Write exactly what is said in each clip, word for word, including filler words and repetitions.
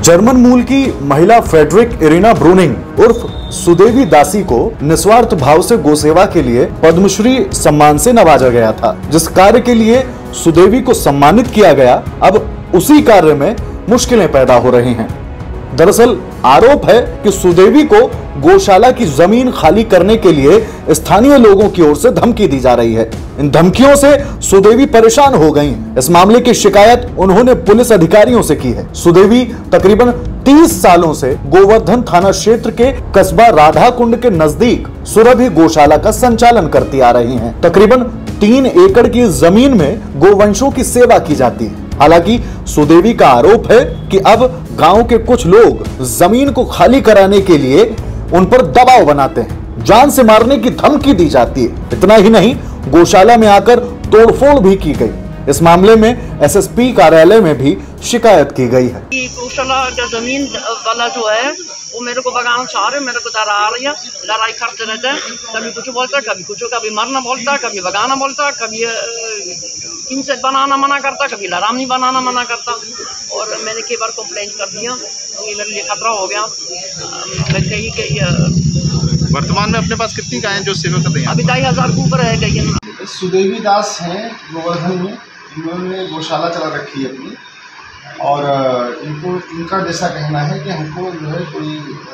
German मूल की महिला फ्रेडरिक इरिना ब्रूनिंग उर्फ सुदेवी दासी को निस्वार्थ भाव से गोसेवा के लिए पद्मश्री सम्मान से नवाजा गया था। जिस कार्य के लिए सुदेवी को सम्मानित किया गया, अब उसी कार्य में मुश्किलें पैदा हो रही हैं। दरअसल आरोप है कि सुदेवी को गौशाला की जमीन खाली करने के लिए स्थानीय लोगों की ओर से धमकी दी जा रही है। इन धमकियों से सुदेवी परेशान हो गई। इस मामले की शिकायत उन्होंने पुलिस अधिकारियों से की है। सुदेवी तकरीबन तीस सालों से गोवर्धन थाना क्षेत्र के कस्बा राधाकुंड के नजदीक सुरभि गौशाला का संचालन करती आ रही हैं। तकरीबन तीन एकड़ की जमीन में गोवंशों की सेवा की जाती है। हालांकि सुदेवी का आरोप है कि अब गांव के कुछ लोग जमीन को खाली कराने के लिए उन पर दबाव बनाते हैं, जान से मारने की धमकी दी जाती है। इतना ही नहीं, गौशाला में आकर तोड़फोड़ भी की गई। इस मामले में एसएसपी कार्यालय में भी शिकायत की गई है। गौशाला का जमीन वाला जो है वो मेरे को भगाना चाह रहे, मेरे को डरा रही है, लड़ाई करते रहते हैं। कभी कुछ बोलता, कभी कुछ, कभी मरना बोलता, कभी भगाना बोलता, कभी इनसे बनाना मना करता, कभी लड़ामनी बनाना मना करता। और मैंने कई बार कंप्लेंट कर दिया, तो ये मेरे लिए खतरा हो गया। मैं कही कि वर्तमान में अपने पास कितनी गायें जो सेवा कर रही हैं? अभी ढाई हजार के ऊपर है गई। सुदेवी दास हैं गोवर्धन में, इन्होंने गौशाला चला रखी है अपनी। और इनको इनका जैसा कहना है कि हमको जो है कोई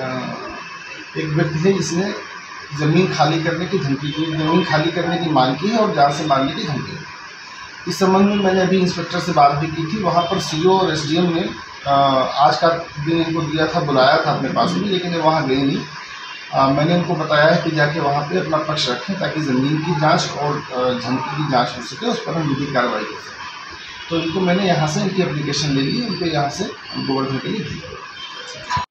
एक व्यक्ति है जिसने ज़मीन खाली करने की धमकी की, ज़मीन खाली करने की मांग की है और जान से मारने की धमकी। इस संबंध में मैंने अभी इंस्पेक्टर से बात भी की थी। वहाँ पर सीओ और एसडीएम ने आज का दिन इनको दिया था, बुलाया था अपने पास में, लेकिन ये वहाँ गए नहीं। आ, मैंने उनको बताया है कि जाके वहाँ पे अपना पक्ष रखें ताकि ज़मीन की जांच और धमकी की जांच हो सके, उस पर हम विधिक कार्रवाई कर सकें। तो इनको मैंने यहाँ से इनकी एप्लीकेशन ले ली, उनको यहाँ से गोवर्धन के लिए दी।